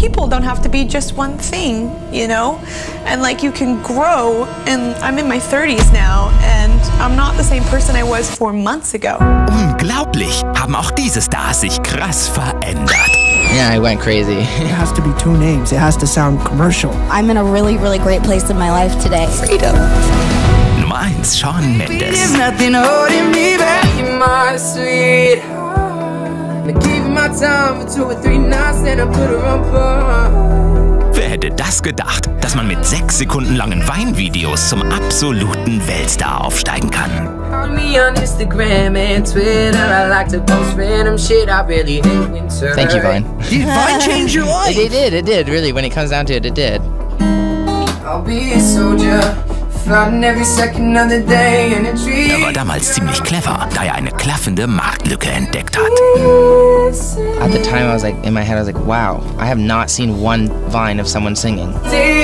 people don't have to be just one thing, you know? And like you can grow, and I'm in my 30s now, and I'm not the same person I was 4 months ago. Unglaublich, haben auch diese Stars sich krass verändert. Yeah, I went crazy. It has to be 2 names. It has to sound commercial. I'm in a really, really great place in my life today. Freedom. Nummer 1, Shawn Mendes. There's nothing holding me back. You're my sweet. I gave my time for 2 or 3 nights, then I put her on pause. Wer hätte das gedacht, dass man mit 6 Sekunden langen Weinvideos zum absoluten Weltstar aufsteigen kann? Follow me on Instagram and Twitter. I like to post random shit. I really hate winter. Thank you, Vine. Did Vine change your life? It did, really. When it comes down to it, it did. I'll be a soldier. Every second of the day in a tree. Er war damals ziemlich clever, da er eine klaffende Marktlücke entdeckt hat. At the time, I was like, in my head, I was like, wow, I have not seen one Vine of someone singing.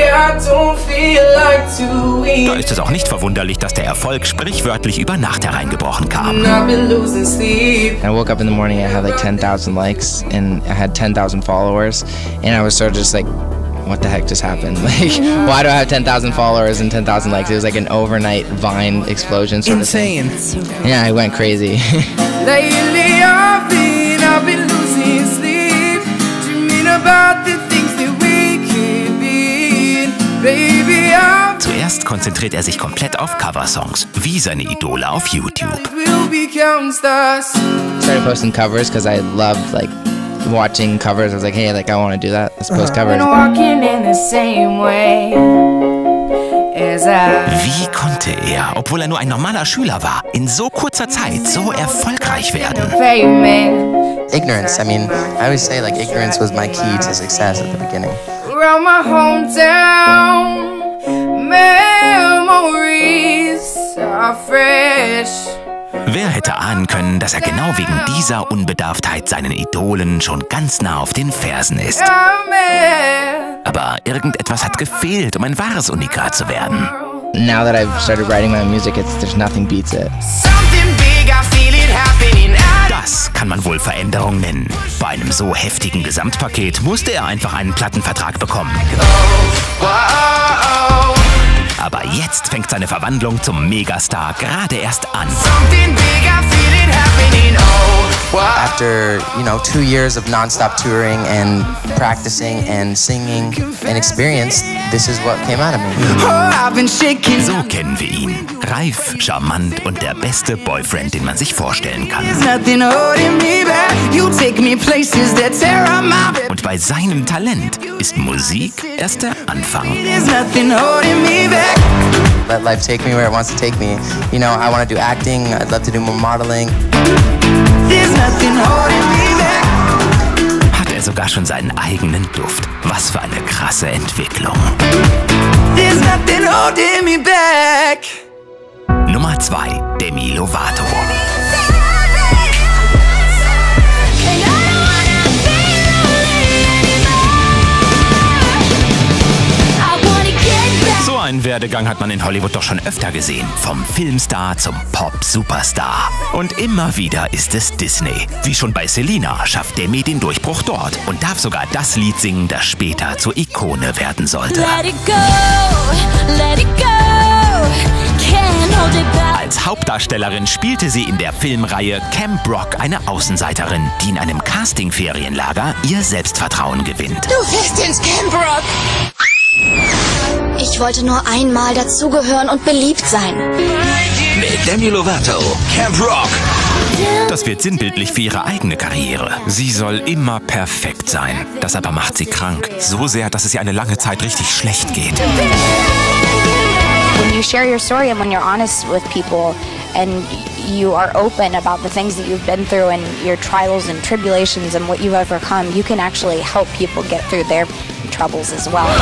Da ist es auch nicht verwunderlich, dass der Erfolg sprichwörtlich über Nacht hereingebrochen kam. I woke up in the morning, I had like 10,000 likes, and I had 10,000 followers, and I was sort of just like, what the heck just happened? Like, why do I have 10,000 followers and 10,000 likes? It was like an overnight Vine explosion sort of thing. Insane. Yeah, I went crazy. Lately I've been losing sleep, dreaming about the things that we could be. Baby, Zuerst konzentriert er sich komplett auf Coversongs, wie seine Idole auf YouTube. we'll be counting stars. Started posting covers because I loved like watching covers. I was like, hey, like I want to do that. Let's post covers. Walking in the same way as Wie konnte er, obwohl er nur ein normaler Schüler war, in so kurzer Zeit so erfolgreich werden? pavement. Ignorance. I mean, I always say like ignorance was my key to success at the beginning. Around my hometown, memories are fresh. Wer hätte ahnen können, dass er genau wegen dieser Unbedarftheit seinen Idolen schon ganz nah auf den Fersen ist? Aber irgendetwas hat gefehlt, um ein wahres Unikat zu werden. Now that I've started writing my own music, there's nothing beats it. Something big, I feel it happening. Das kann man wohl Veränderung nennen. Bei einem so heftigen Gesamtpaket musste er einfach einen Plattenvertrag bekommen. Aber jetzt fängt seine Verwandlung zum Megastar gerade erst an. Something big, I feel it happening. After, 2 years of non-stop touring and practicing and singing and experience, this is what came out of me. I've been shaking. So kennen wir ihn. Reif, charmant und der beste Boyfriend, den man sich vorstellen kann. Nothing holding me back. You take me places that tear up my bed. Und bei seinem Talent ist Musik erst der Anfang. There's nothing holding me back. Let life take me where it wants to take me. I want to do acting. I'd love to do more modeling. There's nothing holding me back. Hat er sogar schon seinen eigenen Duft. Was für eine krasse Entwicklung. There's nothing holding me back. Nummer 2, Demi Lovato. So einen Werdegang hat man in Hollywood doch schon öfter gesehen. Vom Filmstar zum Pop-Superstar. Und immer wieder ist es Disney. Wie schon bei Selena schafft Demi den Durchbruch dort und darf sogar das Lied singen, das später zur Ikone werden sollte. Als Hauptdarstellerin spielte sie in der Filmreihe Camp Rock eine Außenseiterin, die in einem Casting-Ferienlager ihr Selbstvertrauen gewinnt. Du fährst ins Camp Rock! Ich wollte nur einmal dazugehören und beliebt sein. Mit Demi Lovato, Camp Rock. Das wird sinnbildlich für ihre eigene Karriere. Sie soll immer perfekt sein. Das aber macht sie krank. So sehr, dass es ihr eine lange Zeit richtig schlecht geht. When you share your story and when you're honest with people and you are open about the things that you've been through and your trials and tribulations and what you've overcome, you can actually help people get through their troubles as well.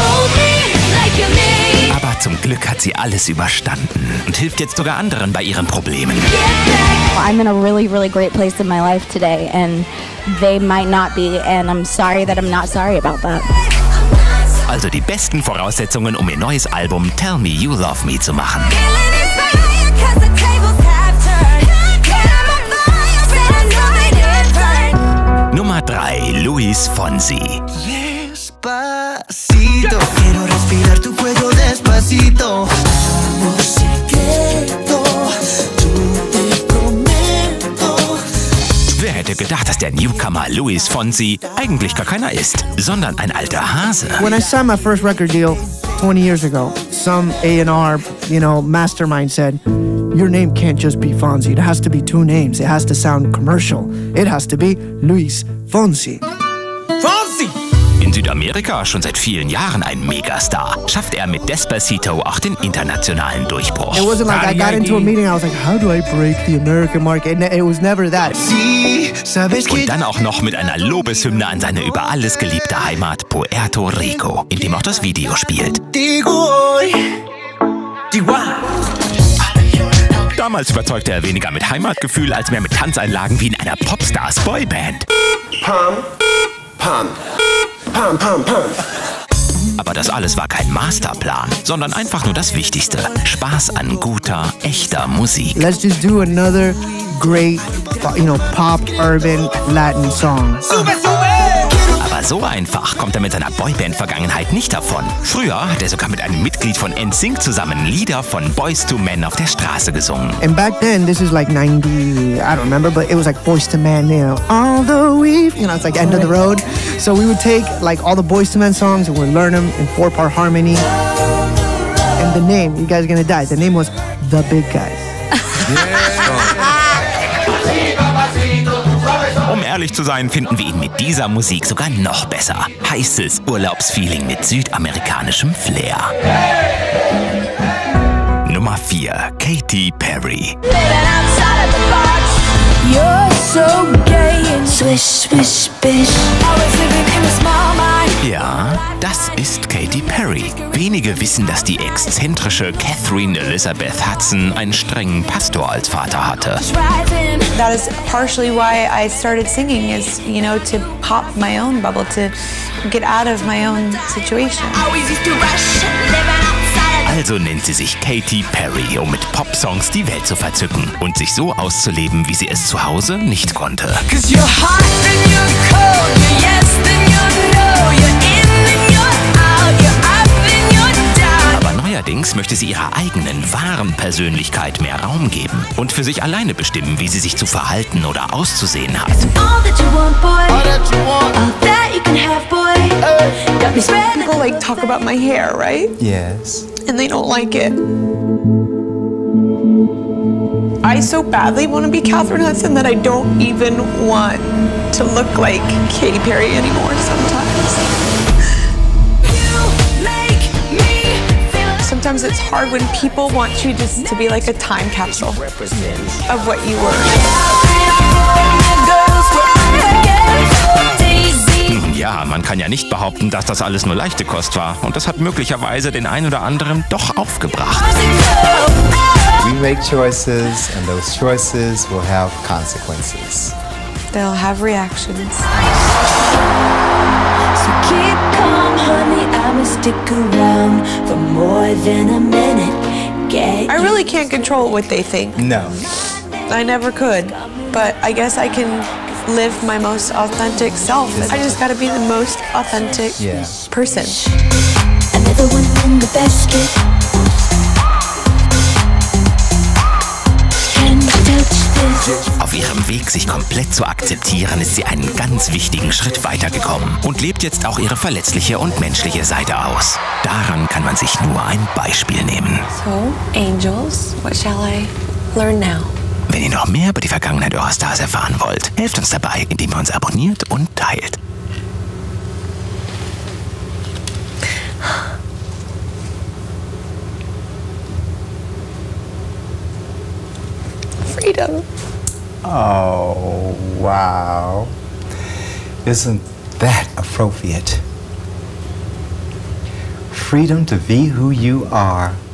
Aber zum Glück hat sie alles überstanden und hilft jetzt sogar anderen bei ihren Problemen. I'm in a really, really great place in my life today and they might not be and I'm sorry that I'm not sorry about that. Also die besten Voraussetzungen, um ihr neues Album Tell Me You Love Me zu machen. Nummer 3, Luis Fonsi. There's Despacito, quiero respirar tu cuello despacito. Por secreto, yo te prometo. Wer hätte gedacht, dass der Newcomer Luis Fonsi eigentlich gar keiner ist, sondern ein alter Hase? When I signed my first record deal 20 years ago, some A&R, mastermind said, your name can't just be Fonsi. It has to be two names. It has to sound commercial. It has to be Luis Fonsi. Fonsi! In Südamerika schon seit vielen Jahren ein Megastar, schafft er mit Despacito auch den internationalen Durchbruch. It wasn't like I got into a meeting, I was like, how do I break the American market? It was never that. Und dann auch noch mit einer Lobeshymne an seine über alles geliebte Heimat Puerto Rico, in dem auch das Video spielt. Damals überzeugte er weniger mit Heimatgefühl als mehr mit Tanzeinlagen wie in einer Popstars-Boyband. Aber das alles war kein Masterplan, sondern einfach nur das Wichtigste. Spaß an guter, echter Musik. Let's just do another great, pop, urban, Latin song. Aber so einfach kommt er mit seiner Boyband-Vergangenheit nicht davon. Früher hat er sogar mit einem Mitglied von NSYNC zusammen Lieder von Boyz II Men auf der Straße gesungen. And back then, this is like 90, I don't remember, but it was like Boyz II Men, all the way, it's like End of the Road. So we would take like all the Boyz II Men songs and we'd learn them in 4-part harmony. And the name, you guys are gonna die, the name was The Big Guys. Um ehrlich zu sein, finden wir ihn mit dieser Musik sogar noch besser. Heißes Urlaubsfeeling mit südamerikanischem Flair. Nummer 4. Katy Perry. You're so gay and swish, swish, bish. Always living in a small mind. Ja, das ist Katy Perry. Wenige wissen, dass die exzentrische Catherine Elizabeth Hudson einen strengen Pastor als Vater hatte. That is partially why I started singing, is, to pop my own bubble, to get out of my own situation. Also nennt sie sich Katy Perry, um mit Popsongs die Welt zu verzücken und sich so auszuleben, wie sie es zu Hause nicht konnte. Aber neuerdings möchte sie ihrer eigenen, wahren Persönlichkeit mehr Raum geben und für sich alleine bestimmen, wie sie sich zu verhalten oder auszusehen hat. People talk about my hair, right? Yes. And they don't like it. I so badly want to be Catherine Hudson that I don't even want to look like Katy Perry anymore sometimes. Sometimes it's hard when people want you just to be like a time capsule of what you were. Ja, man kann ja nicht behaupten, dass das alles nur leichte Kost war. Und das hat möglicherweise den einen oder anderen doch aufgebracht. We make choices and those choices will have consequences. They'll have reactions. So keep calm, honey, I'ma stick around for more than a minute. I really can't control what they think. No. I never could. But I guess I can live my most authentic self. I just gotta be the most authentic person. Another one in the basket. Auf ihrem Weg, sich komplett zu akzeptieren, ist sie einen ganz wichtigen Schritt weitergekommen und lebt jetzt auch ihre verletzliche und menschliche Seite aus. Daran kann man sich nur ein Beispiel nehmen. So, Angels, what shall I learn now? Wenn ihr noch mehr über die Vergangenheit eurer Stars erfahren wollt, helft uns dabei, indem ihr uns abonniert und teilt. Freedom. Oh, wow. Isn't that appropriate? Freedom to be who you are.